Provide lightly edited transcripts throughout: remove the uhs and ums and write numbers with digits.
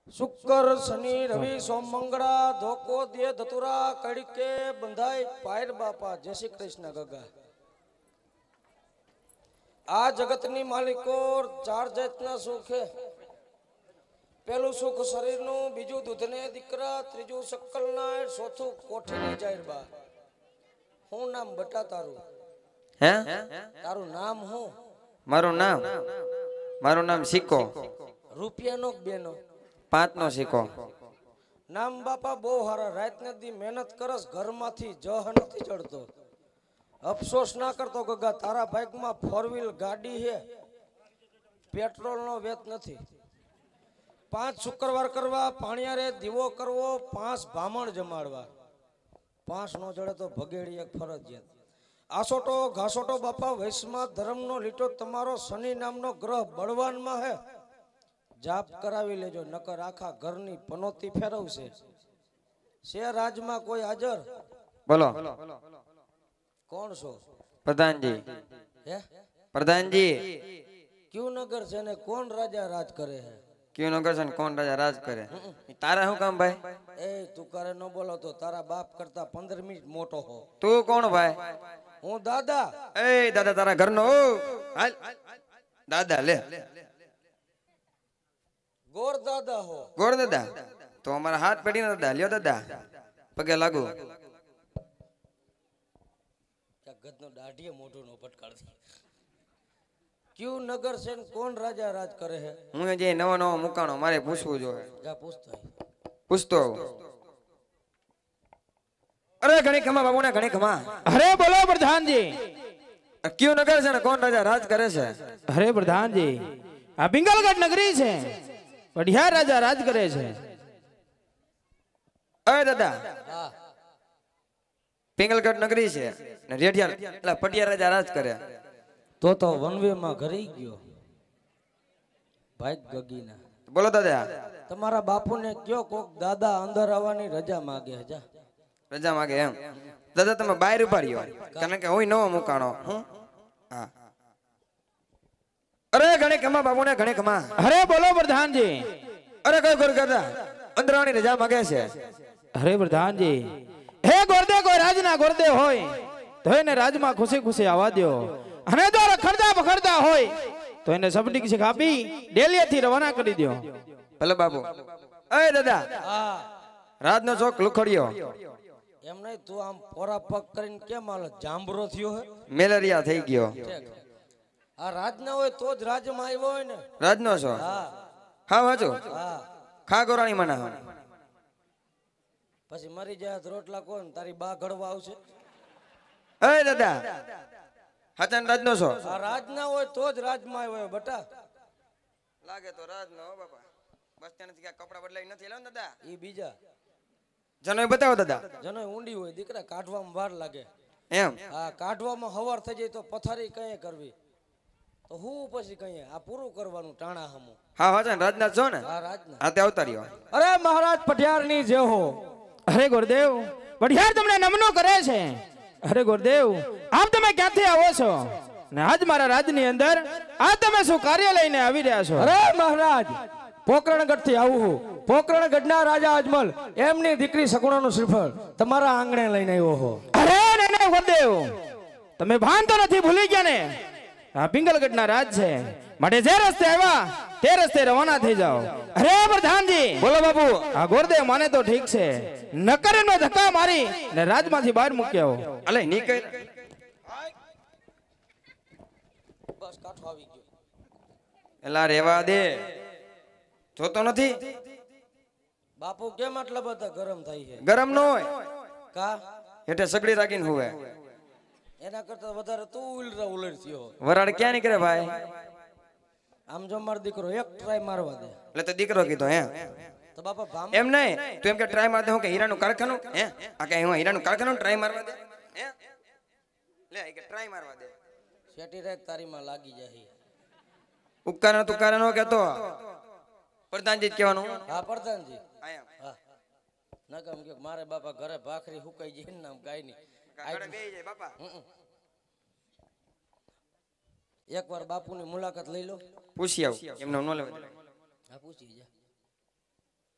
शुक्र शनि रवि सोम मंगड़ा धोको दिए धतुरा कड़के बंधाई पायर बापा जय श्री कृष्ण गगा आ जगतनी मालिको चार जातना सुख है पहलू सुख शरीर नु बीजू दूध ने दीकरा त्रीजू सक्कल ना चौथू कोठी नी जाहिर बा हूँ नाम बटा तारू हैं तारू नाम हूँ मारू नाम सिक्को रुपया नो बेनो 5 नो सिक्को नाम बापा बो हारा रात ने दी मेहनत करस घर माथी जह नहीं चढ़तो अफसोस ना करतो गगा तारा बाइक में 4 व्हील गाड़ी है पेट्रोल नो वेत नहीं 5 शुक्रवार करवा पाणियारे दीवो करवो 5 भामण जमाड़वा 5 नो जड़े तो भगेड़ी एक फरजियात आसोटो घासोटो बापा वैष्मा धर्म नो लीटो तमारो शनि नामनो ग्रह बलवान में है जाप करावी लेजो नकर आखा घरनी पनोती फेरवशे से राज में कोई हाजर बोलो कौन सो प्रधान जी है प्रधान जी क्यों नगर से ने कौन राजा राज करे है क्यों नगर से कौन राजा राज करे तारा हूँ काम भाई ए तू करे न बोलो तो तारा बाप करता 15 मिनट मोटो हो तू कौन भाई हूँ दादा ए दादा तारा घर नो हाल दादा ले गोर दादा हो गोर दादा तो हमारा हाथ पड़ी ना दादा लियो दादा पगे लागू क्या गदनो दाढ़ी मोटो नो पटकार दी क्यों नगर से कौन राजा राज करे है हूँ जे नવો नવો मुकाणो मारे पूछવું जो है जा पूछता है पूछतो अरे घणी खमा बाबू ने घणी खमा अरे बोलो प्रधान जी क्यों नगर से कौन राजा राज करे से अरे प्रधान जी आ बिंगलगढ़ नगरी છે बढ़िया राजा राज करे છે अरे दादा हां पिंगलगढ़ नगरी છે ને રેડિયા એટલે પટિયા રાજા રાજ કરે तो वनवे में घरी गयो भाई गगीना बोलो दादा તમારા બાપુને કયો કોક દાદા અંદર આવવાની રજા માંગે હજા રજા માંગે એમ દાદા તમે બહાર ઉપાડ્યો કારણ કે હું નવો મુકાણો હું હા અરે ઘણે કમા બાબુ ને ઘણે કમા अरे बोलो प्रधान जी અરે કોઈ ગુરુ દાદા અંદર આવવાની રજા માંગે છે अरे प्रधान जी हे गोरदे कोई राज ना गोरदे होय तो એને રાજમાં ખુશી ખુશી આવવા દો અને જો રખડતા પખડતા હોય તો એને સબની શીખ આપી ડેલીથી રવાના કરી દો ભલે બાબુ એ દાદા હા રાતનો ચોક લુખડ્યો એમ નહીં તું આમ પોરા પગ કરીને કેમ હાલ જાંબરો થયો હે મેલેરિયા થઈ ગયો આ રાજ ના હોય તો જ રાજમાં આવ્યો હોય ને રાજનો છો હા હા વાંચો હા ખા ગોરાણી મના પછી મરી જાય તો રોટલા કોણ તારી બા ઘડવા આવશે એ દાદા હાચન રાજનો છો આ રાજ ના હોય તો જ રાજમાં આવ્યો હોય બટા લાગે તો રાજનો હો બાપા બસ ત્યાંથી ક્યાં કપડા બદલાઈ નથી લાવ દાદા ઈ બીજા જનોય બતાવો દાદા જનો ઊંડી હોય દીકરા કાઢવામાં વાર લાગે એમ હા કાઢવામાં હવાર થઈ જાય તો પથારી કઈ કરવી તો હું પછી કહીએ આ પૂરું કરવાનું ટાણા હમું હા હાચન રાજના છો ને આ રાજના હા તે આવતા રહ્યો અરે મહારાજ પટિયારની જે હો અરે ગુરુદેવ बढ़िया તમને નમનો કરે છે અરે ગુરુદેવ આપ તમે ક્યાંથી આવો છો ને આજ મારા રાજની અંદર આ તમે શું કાર્ય લઈને આવી રહ્યા છો અરે મહારાજ પોકરણગઢ થી આવું હું પોકરણગઢના રાજા અજમલ એમની દીકરી સગુણાનું શ્રીફળ તમારા આંગણે લઈને આવ્યો હો અરે ને ગુરુદેવ તમે ભાન તો નથી ભૂલી ગયા ને આ પિંગલગઢના રાજ છે માટે જે રસ્તે આવ્યા તે રસ્તે રવાના થઈ જાઓ અરે પ્રધાનજી બોલો બાપુ આ ગુરુદેવ માને તો ઠીક છે નકર એનો ધક્કા મારી ને રાજમાંથી બહાર મૂક્યો અલે નીકળ બસ કાઠો આવી ગયો એલા રેવા દે જોતો નથી બાપુ કેમ આટલા બધા ગરમ થાય છે ગરમ ન હોય કા હેઠે સગડી રાખીને હુવે એના કરતા વધારે તું ઉલર થયો વરાડ ક્યાં નીકળે ભાઈ આમ જો મારો દીકરો એક ટ્રાય મારવા દે એટલે તો દીકરો કીધો હે તો બાપા ભામ એમ નહીં તું એમ કે ટ્રાય માર દે હું કે હીરાનું કારખાનું હે આ કે હું હીરાનું કારખાનું ટ્રાય મારવા દે હે લે કે ટ્રાય મારવા દે શેટી રાત તારીમાં લાગી જાય ઉપકારણ તુકારણ નો કેતો પ્રધાનજી કહેવાનું હા પ્રધાનજી આયા હા ના કેમ કે મારે બાપા ઘરે ભાખરી હુકાઈ જાય ને નામ ગાય ની કાગડા બેહી જાય બાપા એકવાર બાપુની મુલાકાત લઈ લો પૂછી આવ એમને નો લેવા હા પૂછી જા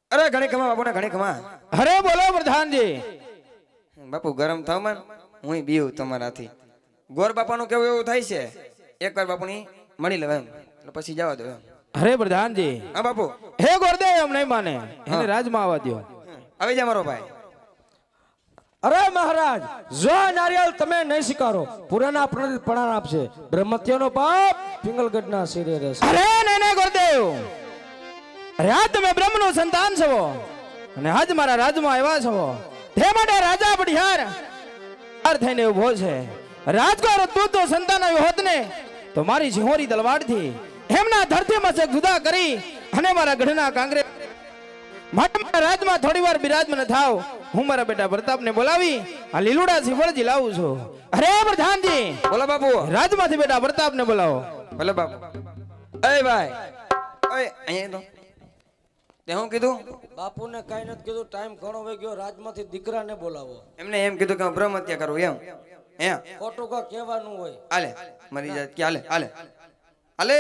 अरे घणे खमा बापू ने घणे खमा। अरे बोलो प्रधान जी। बापू गरम थाव मन હું બીવ તમારાથી ગોર બાપાનું કેવું એવું થાય છે એકવાર બાપુની મળી લેવા એમ એટલે પછી જવા દો એમ। अरे प्रधान जी હા બાપુ हे गुरुदेव हम नहीं माने એને રાજમાં આવવા દો। આવી જા મારો ભાઈ। અરે મહારાજ જો આ નારિયેળ તમે નહીં સ્વીકારો પુરાના પ્રણામ આપશે બ્રહ્મત્યનો પાપ પિંગલગઢના શિરે રહેશે। અરે નહીં નહીં ગુરુદેવ અરે આ તમે બ્રહ્મનો સંતાન છો અને આજ મારા રાજમાં આવ્યા છો તે માટે રાજા બઢિયાર થઈને ઉભો છે। રાજકોર તું તો સંતાન આવ્યો હોત ને તો મારી સિંહોરી તલવારથી એમના ધરતીમાં છે જુદા કરી અને મારા ગઢના કાંગરે માટે મારા રાજમાં થોડી વાર બિરાજમાન થાવ। હું મારા બેટા પ્રતાપને બોલાવી આ લીલુડા સિફળજી લાવું છું। અરે પ્રધાનજી બોલો બાપુ। રાજમાંથી બેટા પ્રતાપને બોલાવો। ભલે બાપુ। એ ભાઈ ઓય અહીંયા તો તે હું કીધું બાપુને કાઈ નથી કીધું ટાઈમ ઘણો વઈ ગયો રાજમાંથી દીકરાને બોલાવો। એમને એમ કીધું કે હું બ્રહ્મ હત્યા કરું એમ હે ખોટું કા કહેવાનું હોય। હાલે મરી જાય કે હાલે હાલે હાલે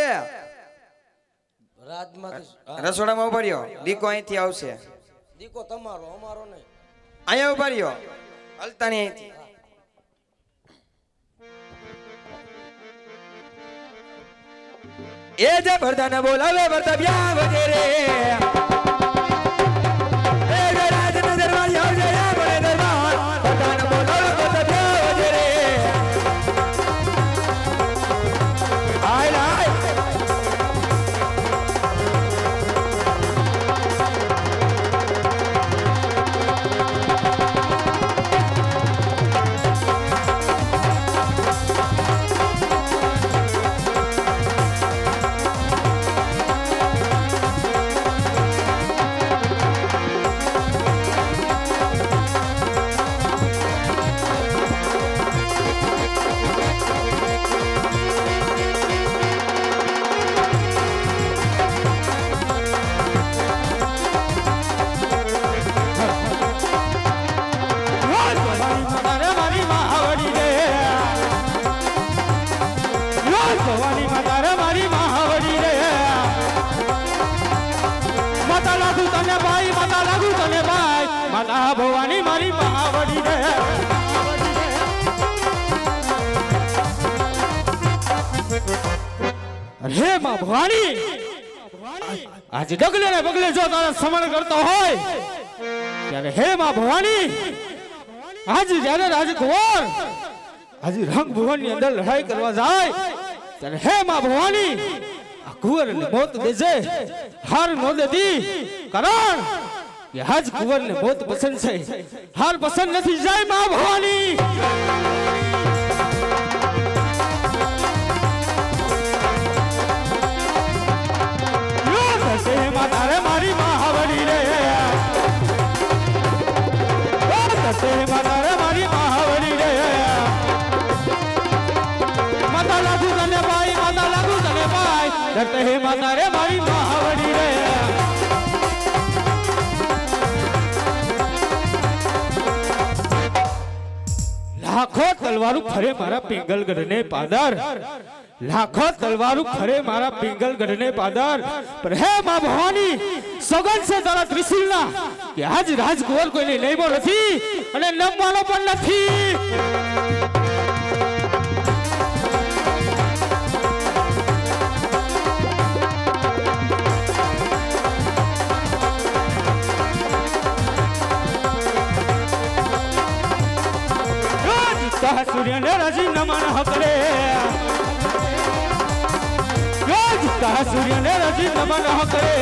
રાજમાંથી રસોડામાં ઉભા રહ્યો દીકો અહીંથી આવશે દીકો તમારો અમારો નહીં। અહીંયા ઉભા રહ્યો હલતા નહીં અહીંથી। એ જે ભરતાને બોલાવે ભરતા બ્યા વગેરે એ જે રાજનો દરબાર આવજે આ બને દરબાર ભરતાને બોલાવે ભરતા બ્યા વગેરે આય લાય માતા ભવાની મારી મહાવડી રે અરે માં ભવાની આજ ડગલે ને પગલે જો તારા સમણ કરતો હોય ત્યારે હે માં ભવાની આજ જ્યારે રાજકુંવર આજ રંગ ભુવન ની અંદર લડાઈ કરવા જાય ત્યારે હે માં ભવાની આ કુંવર ને મોત દેજે હાર નો દેતી કારણ ये आज कुंवर ने बहुत पसंद से हार पसंद नहीं जाए मां भवानी माता रे मारी महावरी रे माता रे मारी महावरी रे माता लागू तने भाई डरते हे माता रे मारी महावरी रे लाखों तलवारू फरे मारा पिंगलगढ़ ने पादर लाखों तलवारू फरे मारा पिंगलगढ़ ने पादर पर हे मां भवानी सगन से तारा त्रिशूलना कि आज राजकुंवर कोઈને લેવો નથી અને નમવાનો પણ નથી सूर्य ने राजी नमन हकरे सूर्य ने राजी नमन हकरे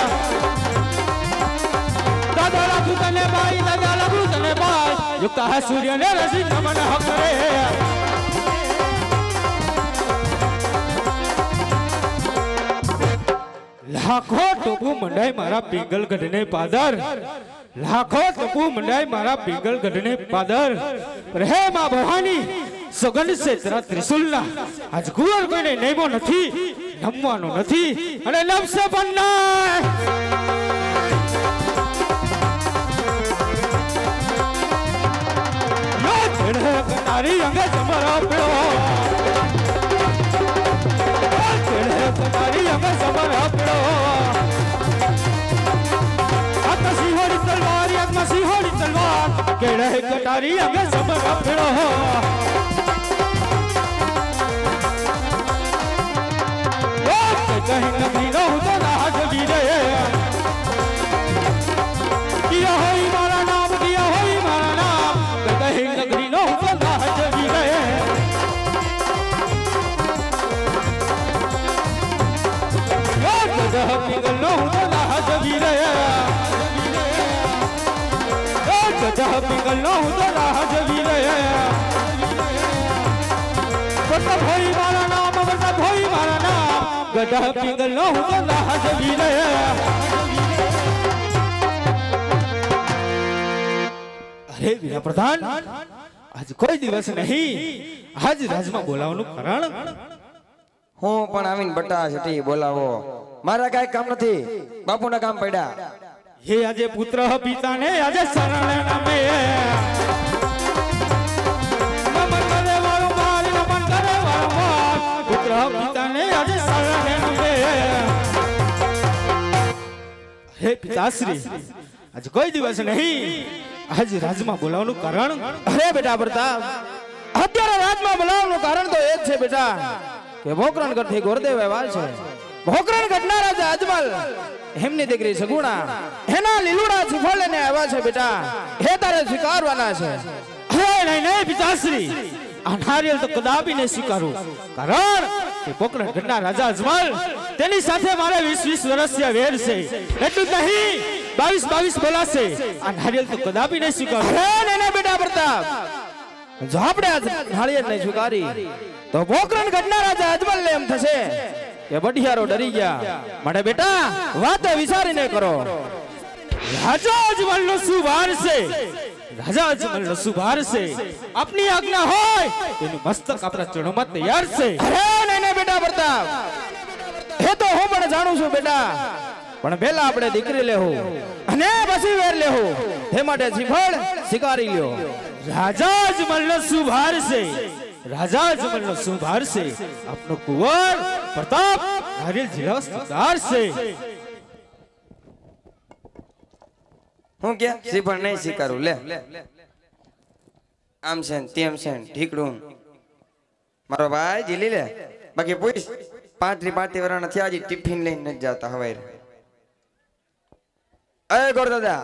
दादा लागू तने भाई युक्त है सूर्य ने राजी नमन हकरे लाखों टोपू मंडाई मारा पिंगलगढ़ ने पादर लाखों टोपू मंडाई मारा पिंगलगढ़ ने पादर पर हे मां भवानी सगन से तेरा त्रिशूलना आज कुंवर कोઈને નેમો નથી નમવાનો નથી અને નમશે પણ ના તારી અંગે સમરા પીળો તારી અંગે સમરા પીળો केड़े कटारी अंगे सब रफड़ो कहीं कभी न हो तो राज वीरे किया होई मारा नाम कहीं कभी न हो तो राज वीरे जगह पिघल न हो तो राज वीरे जगह पिघल न हो तो राज वीरे बता होई मारा नाम गधा पिघल न हो तो राज वीरे अरे वीरा प्रधान आज कोई दिवस नहीं आज રાજમાં બોલાવવાનું કારણ હું પણ આવીને બટા છટી બોલાવો મારા કાઈ કામ નથી બાપુના કામ પડ્યા હે આજે પુત્ર પિતાને આજે શરણ નામે નમન કરે વાળો માર નમન કરે વાળો માર પુત્ર પિતાને આજે શરણ નામે હે પિતાશ્રી आज कोई दिवस नहीं आज રાજમાં બોલાવવાનું કારણ અરે બેટા પ્રતાપ અત્યારે રાજમાં બોલાવવાનું કારણ તો એ જ છે બેટા કે ભોકરણ કરથી ગોરદેવ આવ્યા છે ભોકરણ ઘટના રાજા અજમલ એમની દીકરી સગુણા એના લીલુડા સુફળને આવ્યા છે બેટા હે તારે સ્વીકારવાના છે અરે નહીં નહીં પિતાશ્રી આ નારિયેળ તો કદાપી નહીં સ્વીકારું કારણ કે ભોકરણ ઘટના રાજા અજમલ તેની સાથે મારે 20 વર્ષથી વેર છે એટલું જ નહીં 22 બોલાશે આ નારિયેળ તો કદાપી નહીં સ્વીકારું હે નહીં બેટા પ્રતાપ જો આપણે આ નારિયેળ નહીં સ્વીકારી તો ભોકરણ ઘટના રાજા અજમલ ને એમ થશે કે બઢિયારો ડરી ગયા માટે બેટા વાત વિચારીને કરો રાજા અજમલ નો સુભાર છે રાજા અજમલ નો સુભાર છે આપની આજ્ઞા હોય તેનું મસ્તક આપણા ચરણોમાં તૈયાર છે અરે નહીં બેટા પ્રતાપ એ તો હું પણ જાણું છું બેટા પણ પહેલા આપણે દીકરી લેવું અને પછી વેર લેવું તે માટે શ્રીફળ સ્વીકારી લ્યો રાજા અજમલ નો સુભાર છે રાજા અજમલ નો સુભાર છે આપનો કુંવર પ્રતાપ નારિયેળ જિલ્લા સુધાર છે હું કે શ્રીફળ નહીં સ્વીકારું લે આમ છે ને તેમ છે ને ઠીકડું મારો ભાઈ જીલી લે બાકી પૂછ 35 વર્ષના થયા હજી ટિફિન લઈને નથી જતા હવાઈ અરે ગોર દાદા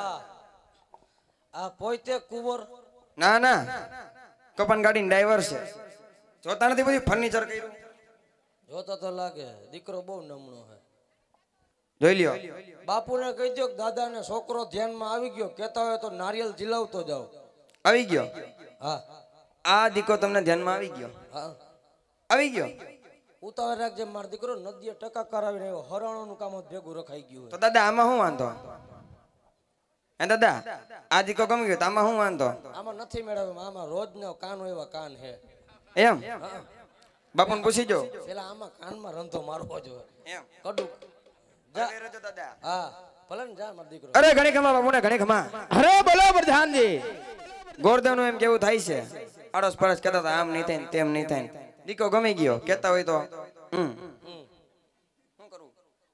આ પોતે કુંવર ના ના કપન ગાડીનો ડ્રાઈવર છે જોતા નથી બધું ફર્નિચર કર્યું જોતા તો લાગે દીકરો બહુ નમણો છે જોઈ લ્યો બાપુને કહી દો કે દાદાને છોકરો ધ્યાનમાં આવી ગયો કહેતા હોય તો નારિયેળ જીલાવતો જાવ આવી ગયો હા આ દીકો તમને ધ્યાનમાં આવી ગયો હા આવી ગયો ઉતાવળ રાખજે મારો દીકરો નદીએ ટકા કરાવીને આવ્યો હરાણોનું કામ જ ભેગું રખાઈ ગયું તો દાદા આમાં શું વાંધો હે દાદા આ દીકો ગમી ગયો તો આમાં શું વાંધો આમાં નથી મેળવે આમાં રોજ ને કાન હોય એવા કાન હે એમ બાપુને પૂછી જો પેલા આમાં કાનમાં રંધો મારવો જોઈએ એમ કડું જા દાદા હા ભલે ને જા મારો દીકરો અરે ઘણી ખમા બાપુને ઘણી ખમા અરે બોલો પ્રધાનજી ગોરદાનું એમ કેવું થાય છે આડોસ પડોસ કહેતા હતા આમ નહીં થાય ને તેમ નહીં થાય ને દીકો ગમી ગયો કહેતા હોય તો શું કરું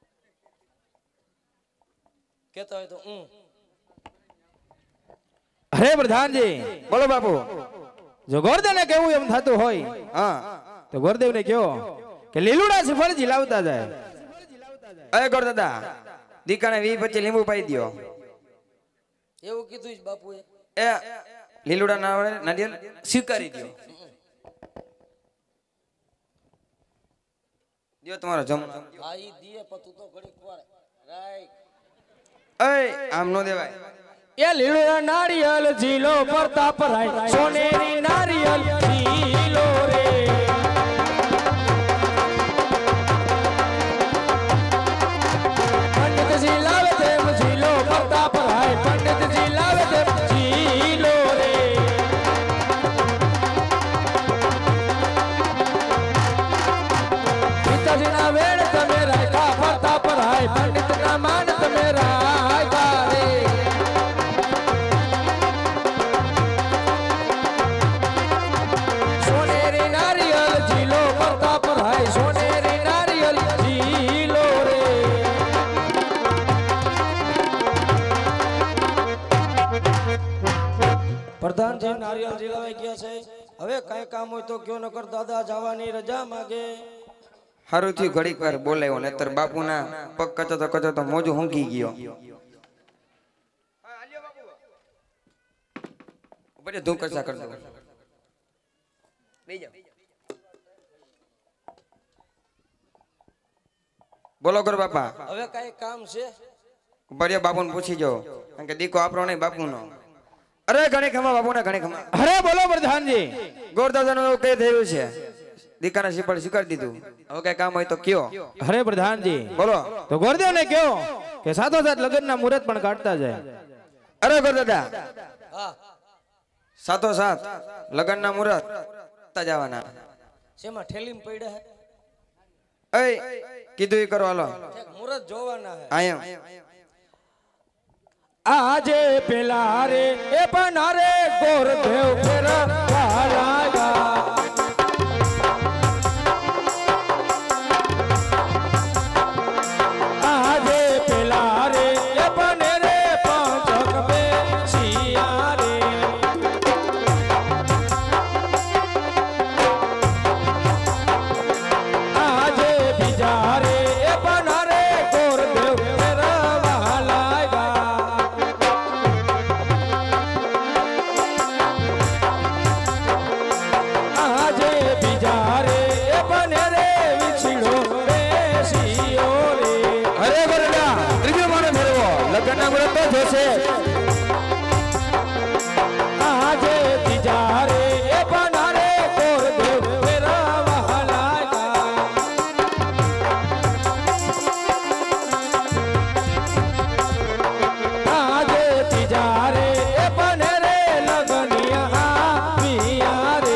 કહેતા હોય તો અરે પ્રધાનજી બોલો બાપુ જો ગોરદેવને કેવું એમ થતું હોય હા તો ગોરદેવને કહો કે લીલુડા શ્રીફળ જીલાવતા જાય અરે ગોર દાદા દીકાને 20-25 લીંબુ પાઈ દ્યો એવું કીધું છે બાપુએ એ લીલુડા ના આવડે નારિયેળ સ્વીકારી દ્યો દ્યો તમારો જમ હા ઈ દીએ પણ તું તો ઘડીક વાર રાઈટ એ આમ નો દેવાય એ લીલુડા નારિયેળ જીલો પ્રતાપ રાય સોનેરી નારિયેળ જીલો રે પંડિતજી લાવે તેમ જીલો પ્રતાપ રાય પંડિતજી લાવે તેમ જીલો રે પિતાજીના વેણ તમે રાખ્યા પ્રતાપ રાય પંડિતના માન તમે રાખ્યા રે સોનેરી નારિયેળ જીલો પ્રતાપ રાય સોનેરી નારિયેળ જીલો રે પ્રધાનજી નારિયેળ જીલાવાઈ ગયા છે હવે કઈ કામ હોય તો કયો નકર દાદા જવાની રજા માગે હારું થયું ઘડીક વાર બોલાયો નહીતર બાપુના પગ કચોતો કચોતો મોજું ઊંઘી ગયો બડે ધૂમ કરસા કરતો બેહી જાઓ બોલો કર બાપા હવે કઈ કામ છે બડે બાપુને પૂછી જો કારણ કે દીકો આપણો નહીં બાપુનો અરે ઘણી ખમા બાપુના ઘણી ખમા અરે બોલો પ્રધાનજી ગોરદાદાનું એવું કઈ થયું છે દીકાના શીપડ સ્વીકારી દીધું હવે કઈ કામ હોય તો કયો અરે પ્રધાનજી બોલો તો ગોરદેવ ને કયો કે સાથોસાથ લગ્નના મુહૂર્ત પણ કાઢતા જાય અરે ગોરદાદા હા સાથોસાથ લગ્નના મુહૂર્ત તા જવાના શેમાં ઠેલીમાં પડ્યા હે એ કીધું એ કરો હાલો એક મુહૂર્ત જોવાના હે આયમ આજે પેલા રે એ પનારે ગોરદેવ ફેરા વાલાયા આજે પેલા રે એ પને રે પાંચક બે સિયા રે આજે બીજા રે એ પનારે ગોરદેવ ફેરા વાલાયા આજે બીજા રે એ બને રે વિછડો બેસીઓ રે અરે ગોરદા ત્રીજો માળે ફેરવો લગ્નના મુહૂર્ત તો જોશે આજે બીજા રે એ બના રે ગોરદેવ ફેરા વહાલાયા આજે બીજા રે એ બને રે લગનિયા પિયા રે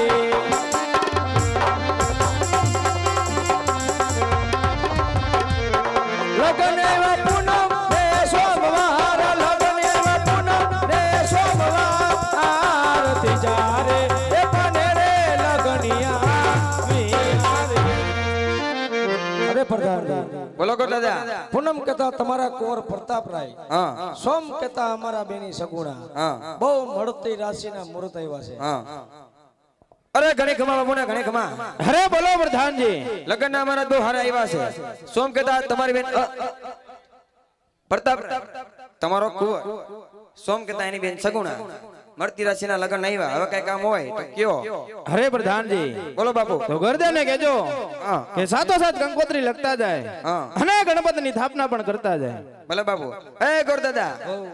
લગન એવા પૂનમ રે સોમવાર લગન એવા પૂનમ રે સોમવાર આરતી જારે એ બને રે લગનિયા પિયા રે અરે પ્રધાનજી બોલો ગોરદાદા પૂનમ કહેતા તમારા કુંવર પ્રતાપરાય હા સોમ કહેતા અમારા બેની સગુણા હા બહુ મળતી રાશિના મુહૂર્ત આવ્યા છે હા અરે ઘણી ખમા બાપુના ઘણી ખમા અરે બોલો પ્રધાનજી લગ્નના અમારા બહુ હારા આવ્યા છે સોમ કહેતા તમારી બેન પ્રતાપ તમારો કુંવર સોમ કહેતા એની બેન સગુણા મળતી રાશિના લગ્ન આવ્યા હવે કઈ કામ હોય તો કયો અરે પ્રધાનજી બોલો બાપુ તો ગરદે ને કેજો હા કે સાથોસાથ કંકોત્રી લખતા જાય હા અને ગણપતિની સ્થાપના પણ કરતા જાય ભલે બાપુ એ ગોરદાદા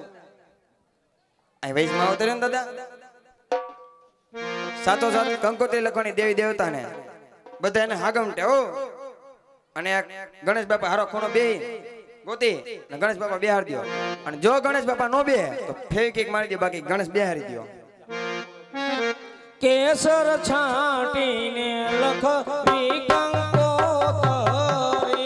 અહીં વૈશમાં આવતો રહ્યો ને દાદા સાથોસાથ કંકોત્રી લખવાની દેવી દેવતાને બધા એને હાગમટે હો અને આ ગણેશ બાપા હારો ખૂણો બે ગોતી અને ગણેશ બાપા બેહાર દ્યો અને જો ગણેશ બાપા નો બે તો ફેવિકિક મારી દે બાકી ગણેશ બેહારી દ્યો કેસર છાંટીને લખવી કંકોત્રી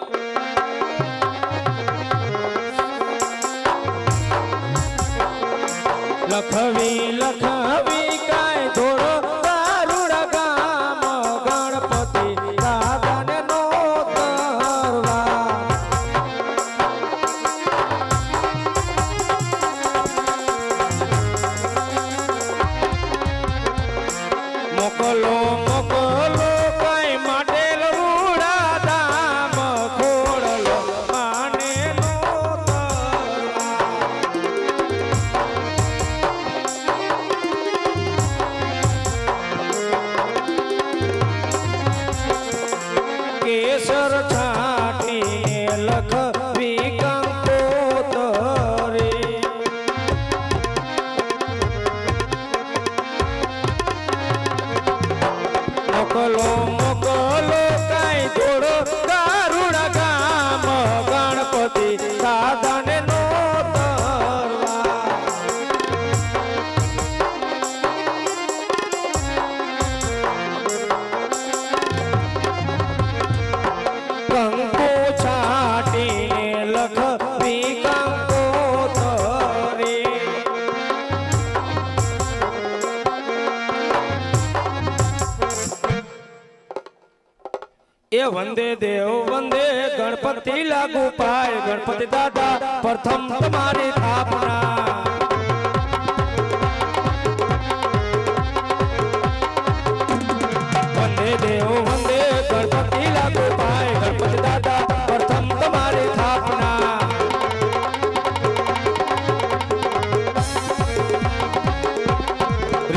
લખવી કાય થોડો દારૂડ ગામ ગણપતિ દાદાને નો કરવા મોકલો મોકલો કઈ માટે રૂડા દામ ખોડલો માને નો કરવા કેસર છાટીને લખવી કંકોત્રી મોકલો મોકલો કઈ થોડો દારૂડા ગામ ગણપતિ દાદાને નો તરવા કંકો છાટીને લખવી કંકોત્રી એ વંદે દેવ વંદે ગણપતિ લાગુ પાય ગણપતિ દાદા પ્રથમ તમારી સ્થાપના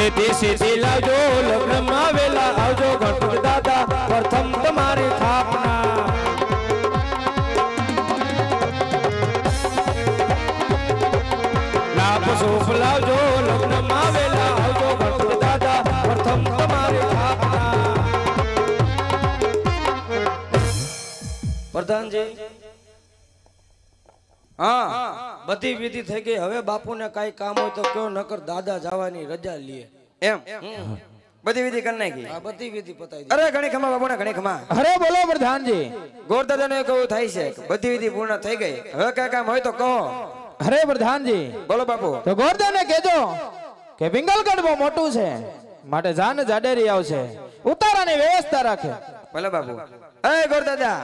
રીતિ સીધી લાવજો લગ્નમાં વેલા આવજો ગણપત દાદા પ્રથમ તમારી સ્થાપના લાભ શુભ લાવજો લગ્નમાં વેલા આવજો ગણપત દાદા પ્રથમ તમારી સ્થાપના પ્રધાનજી હા બધી વિધિ થઈ ગઈ હવે બાપુને કાંઈ કામ હોય તો કયો નકર દાદા જવાની રજા લે એમ બધી વિધિ કરી નાખી આ બધી વિધિ પતાવી અરે ઘણી ખમા બાપુને ઘણી ખમા અરે બોલો પ્રધાનજી ગોરદાદાને કેવું થાય છે કે બધી વિધિ પૂર્ણ થઈ ગઈ હવે કઈ કામ હોય તો કહો અરે પ્રધાનજી બોલો બાપુ તો ગોરદાને કહેજો કે પિંગલગઢ બહુ મોટું છે માટે જાન જાડેરી આવશે ઉતારાની વ્યવસ્થા રાખે ભલે બાપુ એ ગોરદાદા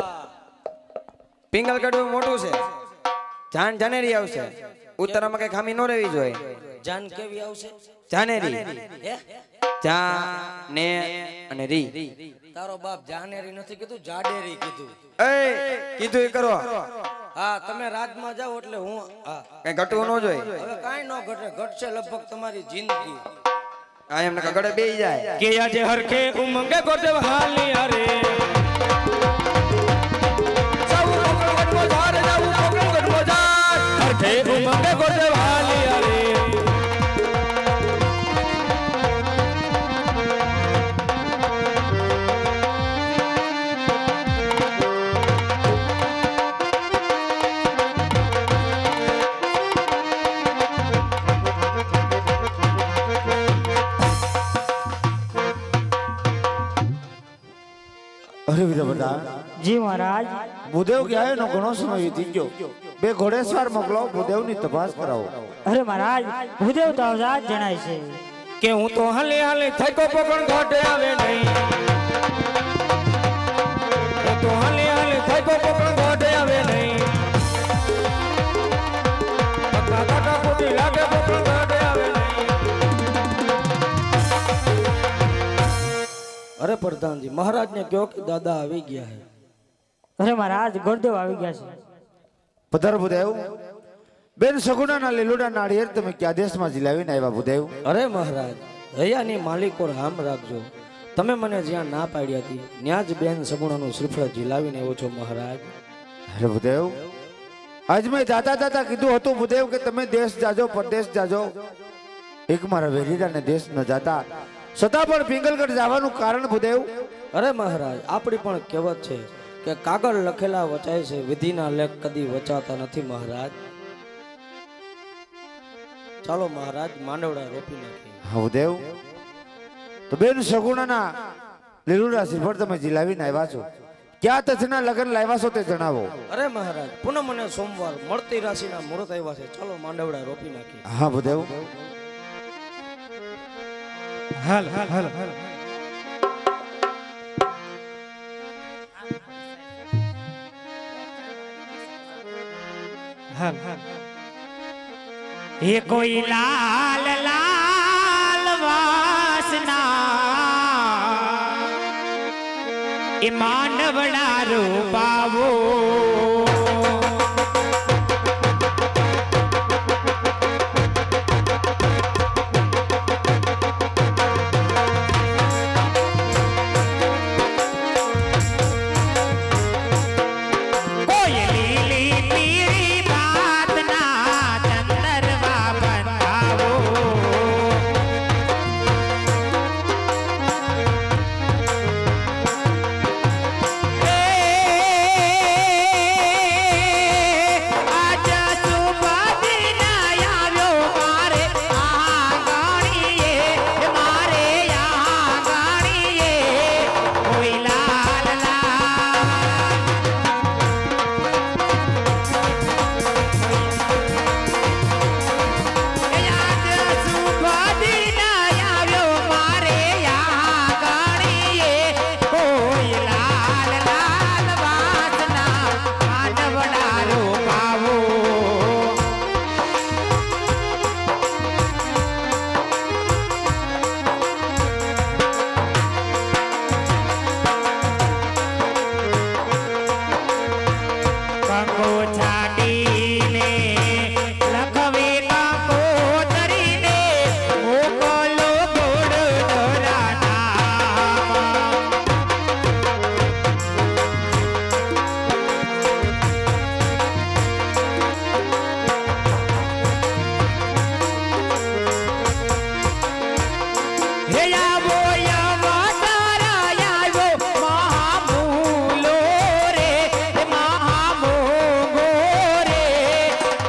પિંગલગઢ મોટું છે જાન જાનેરી આવશે ઉત્તરામાં કઈ ખામી ન રહેવી જોઈએ જાન કેવી આવશે જાનેરી હે જા ને અને રી તારો બાપ જાનેરી નથી કીધું જાડેરી કીધું એ કીધું એ કરો હા તમે રાજમાં જાઓ એટલે હું હા કઈ ઘટવું ન જોઈએ હવે કાંઈ ન ઘટે ઘટશે લગભગ તમારી જિંદગી આ એમને કગડે બેહી જાય કે આજે હરખે ઉમંગે ગોટવ હાલી અરે હરખે ઉમંગે ગોટવ હાલી અરે અરે વીરા બધા જી મહારાજ ભૂદેવ ગયા એનો ઘણો સમય વીતી ગયો બે ઘોડેસવાર મોકલો ભૂદેવની તપાસ કરાવો અરે મહારાજ ભૂદેવ તો આજ જણાય છે કે હું તો હાલે હાલે થકો પણ ઘાટે આવે નહીં હું તો હાલે હાલે થકો પણ ઘાટે આવે નહીં પગલા કાટા કોટી લાગે પણ ઘાટે આવે નહીં અરે પ્રધાનજી મહારાજને કહો કે દાદા આવી ગયા છે અરે મહારાજ ગુરુદેવ આવી ગયા છે પધાર ભૂદેવ બેન સગુણાના લીલુડા નાળિયેર તમે ક્યાં દેશમાં જીલાવીને આવ્યા ભૂદેવ અરે મહારાજ હૈયાની માલિકો રામ રાખજો તમે મને જ્યાં ના પાડી હતી ત્યાં જ બેન સગુણાનું શ્રીફળ ઝીલાવીને આવ્યો છો મહારાજ અરે ભૂદેવ આજ મેં જાતા જાતા કીધું હતું ભૂદેવ કે તમે દેશ જાજો પરદેશ જાજો એક મારા વેરીડાને દેશ ન જાતા છતાં પણ પિંગલગઢ જવાનું કારણ ભૂદેવ અરે મહારાજ આપણી પણ કહેવત છે કે કાગળ લખેલા વચાય છે વિધિના લેખ કદી વચાતા નથી મહારાજ ચાલો મહારાજ માંડવડા રોપી નાખીએ હા ભૂદેવ તો બેન સગુણાના લીલુડા શ્રીફળ તમે જીલાવીને આવ્યા છો ક્યાં તથના લગ્ન લાવ્યા છો તે જણાવો અરે મહારાજ પૂનમ અને સોમવાર મળતી રાશિના મુહૂર્ત આવ્યા છે ચાલો માંડવડા રોપી નાખીએ હા ભૂદેવ હાલ હાલ હાલ હાલ હાલ હાલ એ કોઈ લાલ લાલ વાસના એ માંડવડા રૂપાવો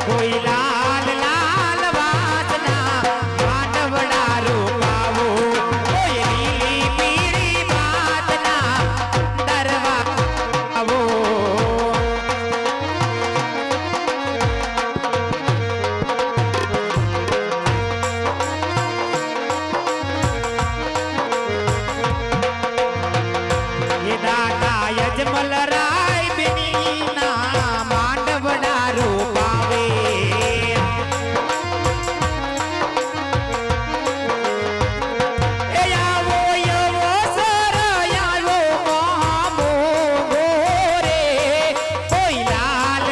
કોઈ લાલ લાલ વાસના માંડવડા રૂપાવો કોઈ લીલી પીળી ભાતના દરવા આવો એ દાદા યજમલ રાય બેનીના માંડવડા રૂપાવે એ આવો યવો સર આવો મોહમો ગોરે કોઈ લાલ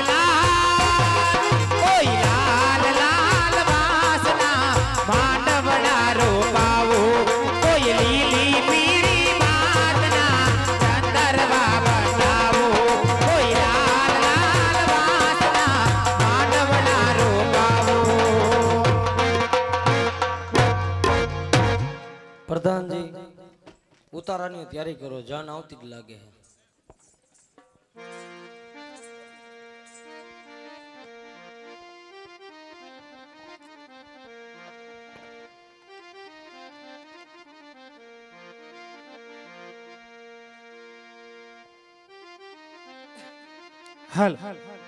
લાલ વાસના માંડવડા રૂપાવો કોઈ લીલી પીળી ભાતના ચંદરવા બનાવો કોઈ લાલ લાલ વાસના માંડવડા રૂપાવો પ્રધાનજી ઉતારાની તૈયારી કરો જાન આવતી જ લાગે છે હાલ